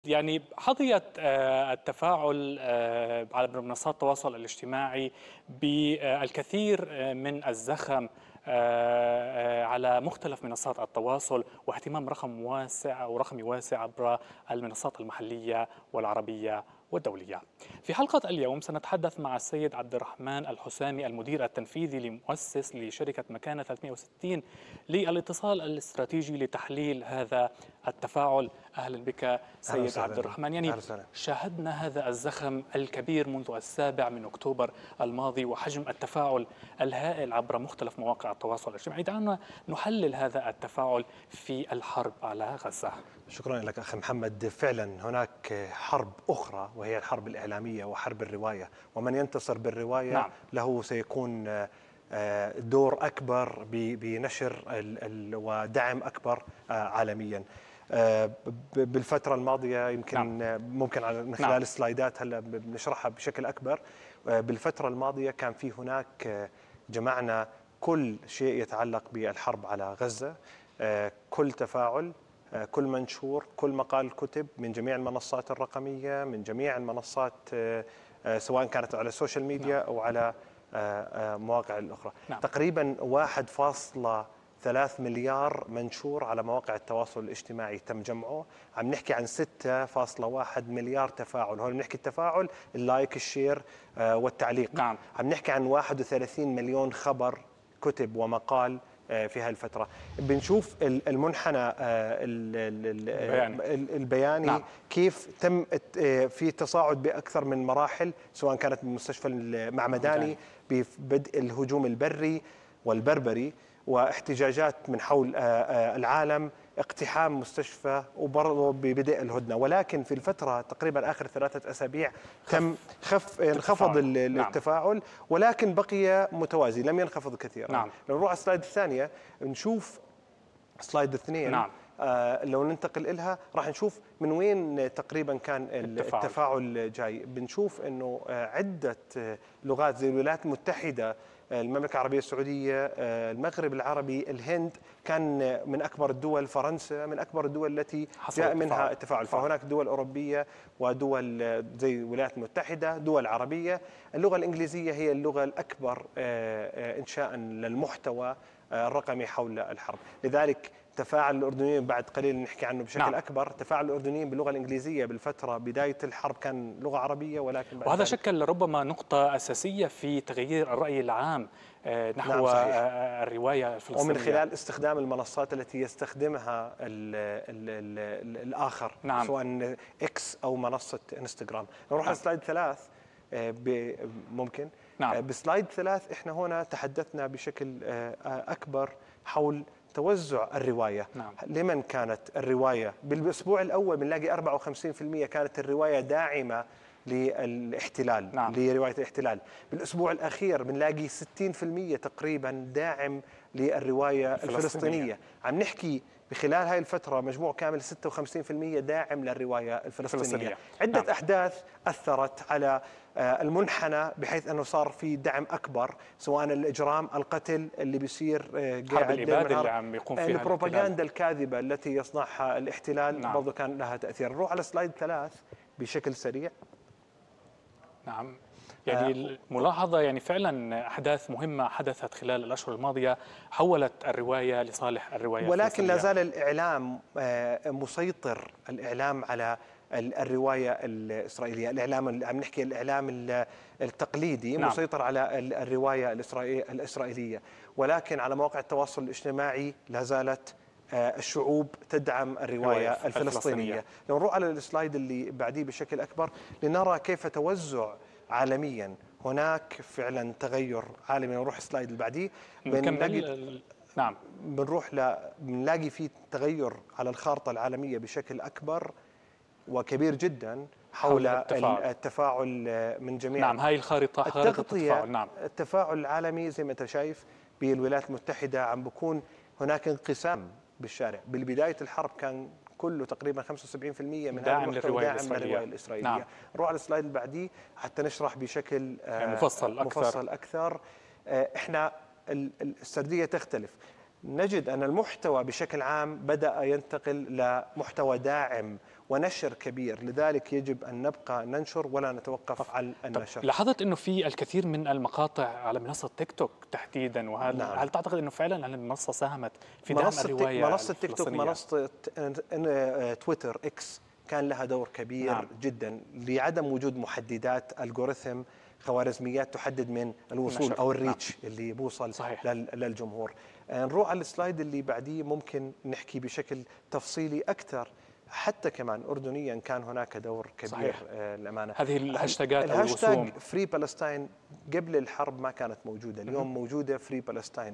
يعني حظيت التفاعل على منصات التواصل الاجتماعي بالكثير من الزخم على مختلف منصات التواصل، واهتمام رقم واسع أو رقمي واسع عبر المنصات المحلية والعربية والدولية. في حلقة اليوم سنتحدث مع السيد عبد الرحمن الحسامي، المدير التنفيذي لمؤسس لشركة مكانة 360 للاتصال الاستراتيجي لتحليل هذا التفاعل. أهلا بك سيد عبد الرحمن. يعني شاهدنا هذا الزخم الكبير منذ 7 أكتوبر الماضي وحجم التفاعل الهائل عبر مختلف مواقع التواصل الاجتماعي. دعنا نحلل هذا التفاعل في الحرب على غزة. شكرا لك أخي محمد. فعلا هناك حرب أخرى وهي الحرب الإعلامية وحرب الرواية، ومن ينتصر بالرواية له سيكون دور أكبر بنشر ودعم أكبر عالميا. بالفترة الماضية يمكن ممكن من خلال السلايدات هلا بنشرحها بشكل أكبر. بالفترة الماضية كان في هناك جمعنا كل شيء يتعلق بالحرب على غزة، كل تفاعل، كل منشور، كل مقال كتب من جميع المنصات الرقمية، من جميع المنصات سواء كانت على السوشيال ميديا أو على مواقع الأخرى. تقريبا 1.3 مليار منشور على مواقع التواصل الاجتماعي تم جمعه. عم نحكي عن 6.1 مليار تفاعل. هون بنحكي التفاعل، اللايك، الشير والتعليق. عم نحكي عن 31 مليون خبر كتب ومقال في هالفترة. بنشوف المنحنى البياني كيف تم في تصاعد بأكثر من مراحل، سواء كانت بالمستشفى المعمداني ببدء الهجوم البري والبربري واحتجاجات من حول العالم، اقتحام مستشفى، وبرضه ببدء الهدنة. ولكن في الفترة تقريبا آخر 3 أسابيع تم انخفض التفاعل، ولكن بقي متوازي، لم ينخفض كثيرا. لو نروح على السلايد الثانية نشوف سلايد 2. لو ننتقل لها راح نشوف من وين تقريبا كان التفاعل جاي. بنشوف انه عدة لغات زي الولايات المتحدة، المملكة العربية السعودية، المغرب العربي، الهند، كان من أكبر الدول، فرنسا من أكبر الدول التي جاء منها التفاعل. فهناك دول أوروبية ودول زي الولايات المتحدة، دول عربية. اللغة الإنجليزية هي اللغة الأكبر إنشاء للمحتوى الرقمي حول الحرب. لذلك تفاعل الأردنيين بعد قليل نحكي عنه بشكل أكبر. تفاعل الأردنيين باللغة الإنجليزية بالفترة بداية الحرب كان لغة عربية، ولكن بعد وهذا شكل ربما نقطة أساسية في تغيير الرأي العام نحو الرواية الفلسطينية، ومن خلال استخدام المنصات التي يستخدمها الآخر، سواء إكس أو منصة إنستغرام. نروح على سلايد 3 ممكن. بسلايد 3 إحنا هنا تحدثنا بشكل أكبر حول توزع الرواية. لمن كانت الرواية؟ بالأسبوع الأول بنلاقي 54% كانت الرواية داعمة للاحتلال، لرواية الاحتلال. بالأسبوع الأخير بنلاقي 60% تقريبا داعم للرواية الفلسطينية. عم نحكي بخلال هاي الفترة مجموع كامل 56% داعم للرواية الفلسطينية. عدة أحداث أثرت على المنحنى بحيث أنه صار في دعم أكبر، سواء الإجرام، القتل اللي بيصير، حرب الإبادة اللي عم يقوم فيها البروباغندا الكاذبة التي يصنعها الاحتلال برضو كان لها تأثير. نروح على سلايد 3 بشكل سريع. يعني الملاحظة، يعني فعلا أحداث مهمة حدثت خلال الأشهر الماضية حولت الرواية لصالح الرواية، ولكن لا زال الإعلام مسيطر، الإعلام على الرواية الإسرائيلية. الإعلام عم نحكي الإعلام التقليدي مسيطر على الرواية الإسرائيلية، ولكن على مواقع التواصل الاجتماعي لا زالت الشعوب تدعم الرواية الفلسطينية. لو نروح على السلايد اللي بعديه بشكل أكبر لنرى كيف توزع عالميا. هناك فعلا تغير عالمي. نروح السلايد اللي بعديه بنلاقي في تغير على الخارطة العالمية بشكل أكبر وكبير جدا حول التفاعل من جميع. هاي الخارطة، خارطة التفاعل. التفاعل العالمي زي ما أنت شايف بالولايات المتحدة عم بكون هناك انقسام بالشارع. بالبداية الحرب كان كله تقريبا 75% من هذا المحتوى داعم للرواية الإسرائيلية. نروح على السلايد اللي بعديه حتى نشرح بشكل مفصل أكثر. إحنا السردية تختلف. نجد أن المحتوى بشكل عام بدأ ينتقل لمحتوى داعم ونشر كبير، لذلك يجب أن نبقى ننشر ولا نتوقف عن النشر. لاحظت أنه في الكثير من المقاطع على منصة تيك توك تحديدا، وهل نعم. هل تعتقد أنه فعلا المنصة ساهمت في دعم الرواية منصة تيك توك، منصة تويتر إكس كان لها دور كبير نعم. جدا لعدم وجود محددات الجوريثم خوارزميات تحدد من الوصول النشر. أو الريتش اللي بوصل صحيح. للجمهور. نروح على السلايد اللي بعديه، ممكن نحكي بشكل تفصيلي أكثر. حتى كمان أردنيا كان هناك دور كبير. صحيح. الأمانة هذه الهاشتاجات أو الهاشتاج الرسوم فري بالستاين قبل الحرب ما كانت موجودة، اليوم موجودة فري بالستاين.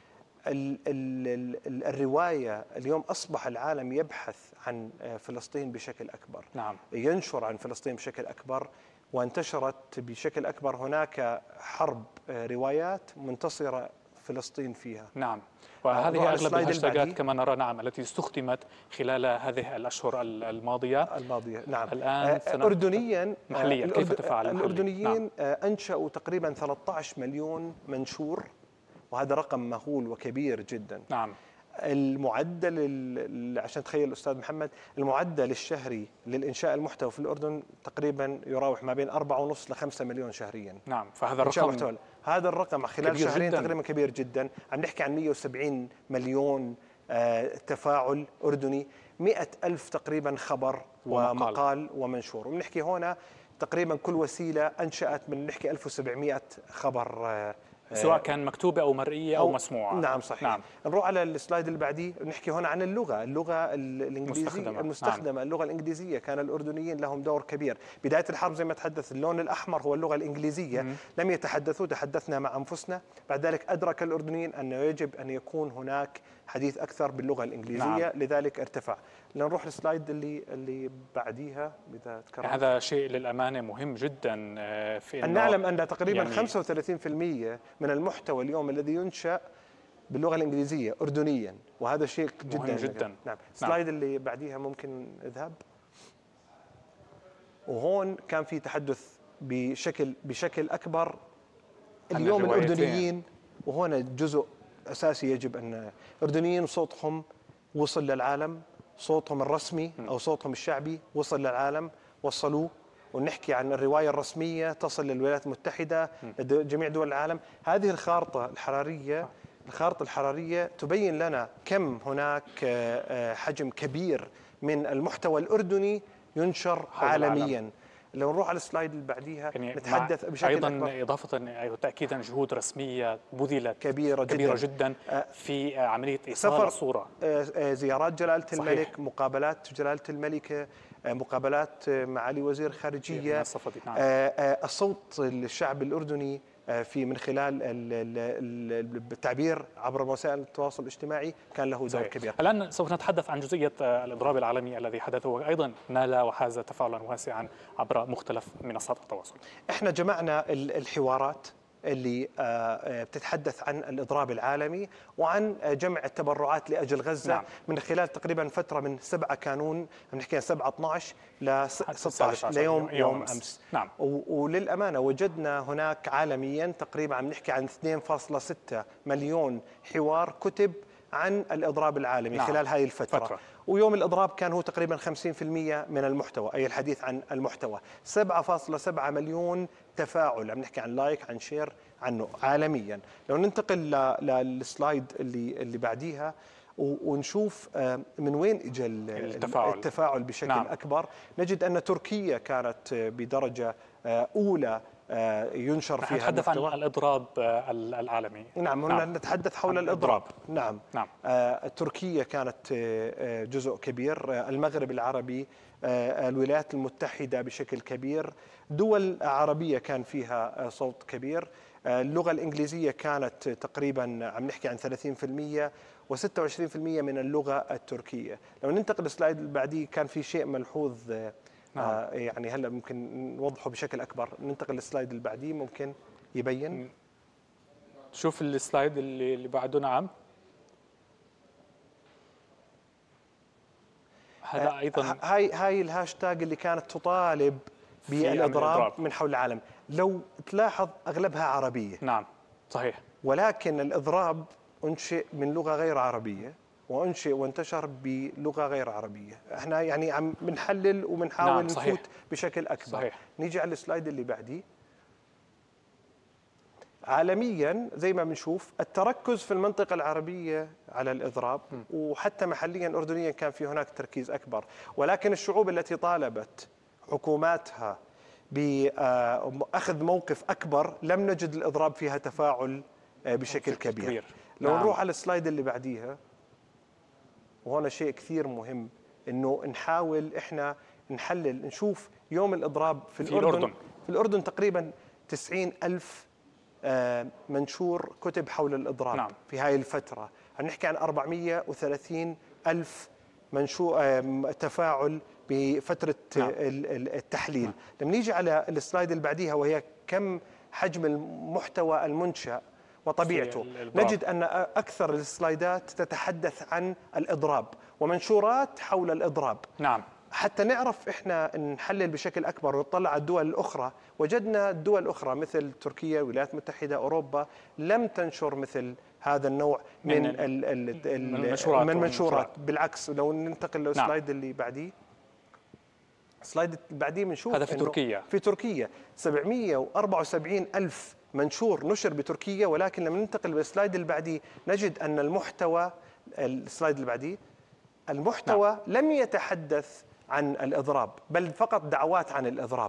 الرواية اليوم أصبح العالم يبحث عن فلسطين بشكل أكبر. نعم. ينشر عن فلسطين بشكل أكبر، وانتشرت بشكل أكبر. هناك حرب روايات منتصرة فلسطين فيها. نعم، وهذه أغلب الهاشتاجات كما نرى، نعم، التي استخدمت خلال هذه الأشهر الماضية. نعم. الآن أردنيا محليا كيف تفاعل الأردنيين أنشأوا تقريبا 13 مليون منشور، وهذا رقم مهول وكبير جدا. نعم. المعدل عشان تخيل أستاذ محمد، المعدل الشهري للإنشاء المحتوى في الأردن تقريبا يراوح ما بين 4.5 ل 5 مليون شهريا. نام، فهذا الرقم، هذا الرقم خلال شهرين جداً. تقريبا كبير جدا. عم نحكي عن 170 مليون تفاعل أردني، 100,000 تقريبا خبر ومقال ومنشور. وبنحكي هنا تقريبا كل وسيلة أنشأت من نحكي 1700 خبر، سواء كان مكتوبة أو مرئية أو مسموعة. نعم صحيح. نعم. نروح على السلايد اللي بعديه، نحكي هنا عن اللغة الإنجليزية المستخدمة. نعم. اللغة الإنجليزية كان الأردنيين لهم دور كبير. بداية الحرب زي ما تحدث، اللون الأحمر هو اللغة الإنجليزية. لم يتحدثوا، تحدثنا مع أنفسنا. بعد ذلك أدرك الأردنيين أنه يجب أن يكون هناك حديث أكثر باللغة الإنجليزية. نعم. لذلك ارتفع. لنروح للسلايد اللي بعديها إذا تكرر. هذا شيء للأمانة مهم جدا. في أن نعلم أن تقريبا 35% من المحتوى اليوم الذي ينشأ باللغة الإنجليزية أردنيا، وهذا شيء مهم جدا. نعم. السلايد اللي بعديها ممكن اذهب. وهون كان في تحدث بشكل أكبر اليوم الأردنيين، وهنا جزء أساسي يجب أن الأردنيين صوتهم وصل للعالم، صوتهم الرسمي أو صوتهم الشعبي وصل للعالم، وصلوه. ونحكي عن الرواية الرسمية تصل للولايات المتحدة، جميع دول العالم. هذه الخارطة الحرارية تبين لنا كم هناك حجم كبير من المحتوى الأردني ينشر عالميا. لو نروح على السلايد اللي بعديها، يعني نتحدث بشكل أيضا أكبر. إضافة وتأكيدا جهود رسمية بذلت كبيرة جدا في عملية إيصال الصورة. زيارات جلالة الملك، صحيح. مقابلات جلالة الملكة، مقابلات معالي وزير الخارجية. نعم. الصوت الشعب الأردني في من خلال التعبير عبر وسائل التواصل الاجتماعي كان له دور كبير. الآن سوف نتحدث عن جزئية الإضراب العالمي الذي حدث، وأيضا نال وحاز تفاعلا واسعا عبر مختلف منصات التواصل. احنا جمعنا الحوارات اللي بتتحدث عن الإضراب العالمي وعن جمع التبرعات لأجل غزة. نعم. من خلال تقريبا فترة من 7 كانون، بنحكي 7/12 ل 16 ليوم أمس. نعم. وللأمانة وجدنا هناك عالميا تقريبا عم نحكي عن 2.6 مليون حوار كتب عن الإضراب العالمي. نعم. خلال هاي الفترة. ويوم الإضراب كان هو تقريبا 50% من المحتوى، أي الحديث عن المحتوى. 7.7 مليون تفاعل، عم نحكي عن لايك، عن شير عنه عالميا. لو ننتقل للسلايد اللي بعديها ونشوف من وين اجى التفاعل بشكل نعم. أكبر، نجد أن تركيا كانت بدرجة أولى ينشر فيها. نتحدث عن الإضراب العالمي. نعم. هنا نتحدث حول الإضراب. نعم. نعم. تركيا كانت جزء كبير، المغرب العربي، الولايات المتحدة بشكل كبير، دول عربية كان فيها صوت كبير. اللغة الإنجليزية كانت تقريبا عم نحكي عن 30% و26% من اللغة التركية. لو ننتقل للسلايد اللي بعديه، كان في شيء ملحوظ. نعم. يعني هلا ممكن نوضحه بشكل أكبر. ننتقل للسلايد اللي بعديه، ممكن يبين. شوف السلايد اللي بعده. نعم. هذا أيضا هاي الهاشتاج اللي كانت تطالب بالإضراب من حول العالم. لو تلاحظ أغلبها عربية. نعم صحيح. ولكن الإضراب أنشئ من لغة غير عربية، وانشئ وانتشر بلغه غير عربيه. احنا يعني عم بنحلل وبنحاول نفوت بشكل اكبر. صحيح. نيجي على السلايد اللي بعديه. عالميا زي ما بنشوف التركز في المنطقة العربية على الإضراب، وحتى محليا أردنيا كان في هناك تركيز أكبر، ولكن الشعوب التي طالبت حكوماتها بأخذ موقف أكبر لم نجد الإضراب فيها تفاعل بشكل كبير. لو نروح على السلايد اللي بعديها، وهنا شيء كثير مهم إنه نحاول إحنا نحلل نشوف يوم الإضراب في الأردن تقريبا 90,000 منشور كتب حول الإضراب. نعم. في هاي الفترة عم نحكي عن 430,000 منشور تفاعل بفترة نعم. التحليل. نعم. لما نيجي على السلايد اللي بعديها وهي كم حجم المحتوى المنشأ وطبيعته، نجد أن أكثر السلايدات تتحدث عن الإضراب ومنشورات حول الإضراب. نعم. حتى نعرف إحنا نحلل بشكل أكبر ونطلع على الدول الأخرى، وجدنا الدول الأخرى مثل تركيا، الولايات المتحدة، أوروبا لم تنشر مثل هذا النوع من المنشورات. بالعكس لو ننتقل للسلايد اللي بعديه، السلايد اللي بعديه بنشوف هذا في تركيا 774,000 منشور نشر بتركيا، ولكن لما ننتقل للسلايد اللي بعديه نجد أن المحتوى، السلايد اللي بعديه، المحتوى نعم. لم يتحدث عن الإضراب بل فقط دعوات عن الإضراب.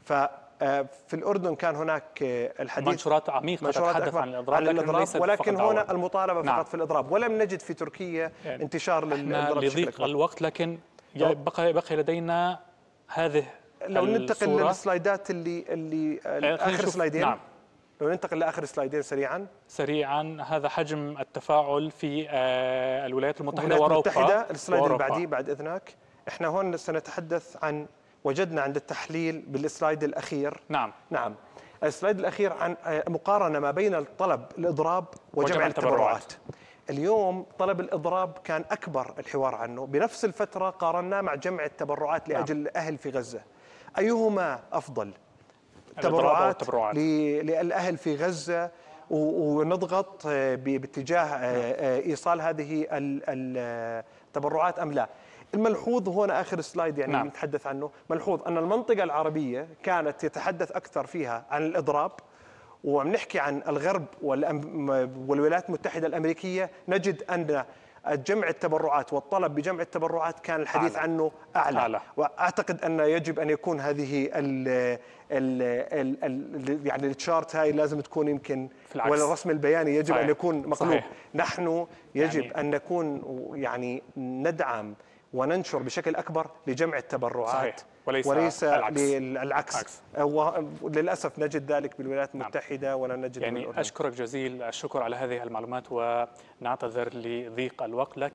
ففي الأردن كان هناك الحديث منشورات عميقة تتحدث عن الإضراب، ولكن هنا المطالبة نعم. فقط في الإضراب، ولم نجد في تركيا يعني انتشار للإضراب لضيق الوقت. لكن بقي لدينا هذه لو ننتقل للسلايدات اللي آخر سلايدين. نعم. لو ننتقل لآخر سلايدين سريعا، هذا حجم التفاعل في الولايات المتحدة وأوروبا. السلايد اللي بعديه بعد إذنك. احنا هون سنتحدث عن وجدنا عند التحليل بالسلايد الأخير. نعم. السلايد الأخير عن مقارنة ما بين طلب الإضراب وجمع التبرعات. اليوم طلب الإضراب كان أكبر الحوار عنه، بنفس الفترة قارناه مع جمع التبرعات لأجل الأهل في غزة. أيهما أفضل؟ تبرعات للأهل في غزة، ونضغط باتجاه إيصال هذه التبرعات أم لا؟ الملحوظ هنا آخر سلايد يعني نعم. نتحدث عنه، ملحوظ أن المنطقة العربية كانت يتحدث أكثر فيها عن الإضراب، وعم نحكي عن الغرب والولايات المتحدة الأمريكية، نجد أن جمع التبرعات والطلب بجمع التبرعات كان الحديث عنه أعلى. وأعتقد أن يجب أن يكون هذه يعني التشارت هاي لازم تكون يمكن، والرسم البياني يجب أن يكون مقلوب. صحيح. نحن يجب يعني أن نكون يعني ندعم وننشر بشكل أكبر لجمع التبرعات. صحيح. وليس العكس. وللأسف نجد ذلك بالولايات المتحدة ولا نجد يعني أشكرك جزيل الشكر على هذه المعلومات، ونعتذر لضيق الوقت.